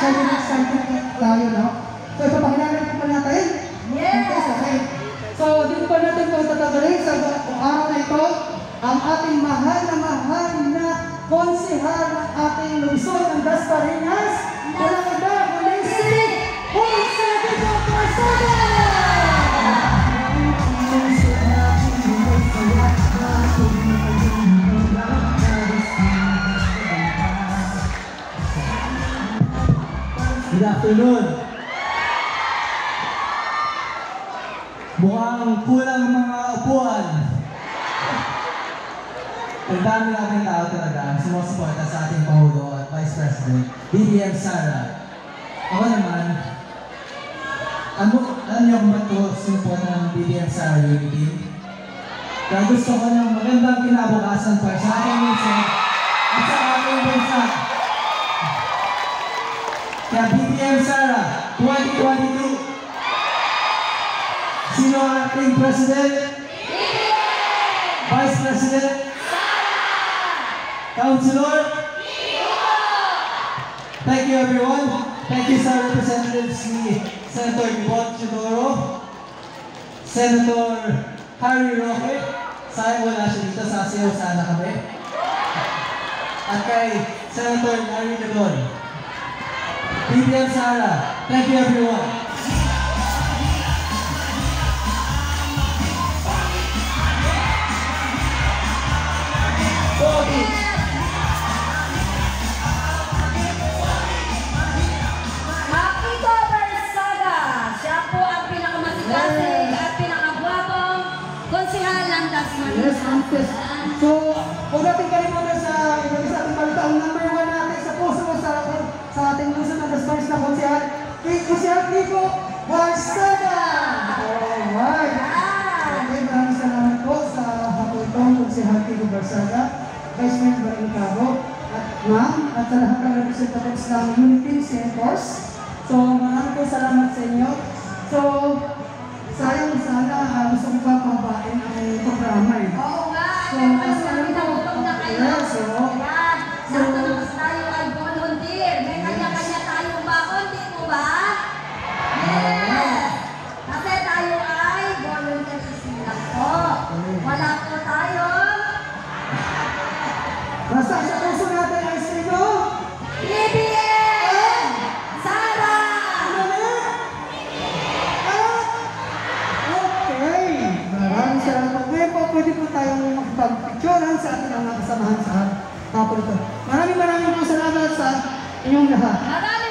excited tayo, no? So, ipapakilala ko pa natin. Yes! Okay. So, dito pa natin kung tatagalin sa araw na ito, ang ating mahal na konsehal ng ating lungsod ng Dasmariñas. Walang iba, kundi si Jose Guido Barsaga! Good afternoon. Mukhang kulang mga upuan. Ang dami natin tao talaga sumusuporta sa ating Pangulo at Vice President, BBM Sara. Ako naman, alam niyo kung ba't ko sumuporta ng BBM Sara Unity? Kaya gusto ko ng magandang kinabukasan para sa ating lungsod at sa ating bansa. Kaya BBM Sara, 2022. Sino ang ating President? Vice President? Councilor? Thank you everyone. Thank you sa representatives ni Senator Yvonne Chidoro, Senator Harry Roque. Sayang wala siya dito, sasayaw sana kami. At kay Senator Larry Nagon. BBM Sara, thank you everyone. Guido Barsaga, siya po ang pinakamasikasin at pinakagwapong konsehal ng Dasmariñas. Yes. So, huwag natin kalimutan sa ating balita, ang number 1 natin sa puso sa ating lungsod ng Dasmariñas na konsehal, Konsehal Guido Barsaga! Alright! Okay, maraming salamat po sa hapon Konsehal Guido Barsaga, Vice Mayor Barangay Cabo, at ma'am, at sa lahat ng representatives ng Unity Senators. So, maraming po salamat sa inyo. So, sayang sana gusto ko pa pabain ang programa eh. Oo nga, So, pero alam mo naman na kayo. yes, so, Yan, natapos tayo ay volunteer. May kanya-kanya tayong baon, di po ba? Yes! Kasi tayo ay volunteer lang po. Wala po tayo. nasa sa puso natin ay sino? BBM Sara! Ano na? Okay. Maraming salamat. Ngayon po, pwede po tayong makipag-picturean sa ating mga kasamahan sa hapon ito. Maraming po salamat sa inyong lahat. Maraming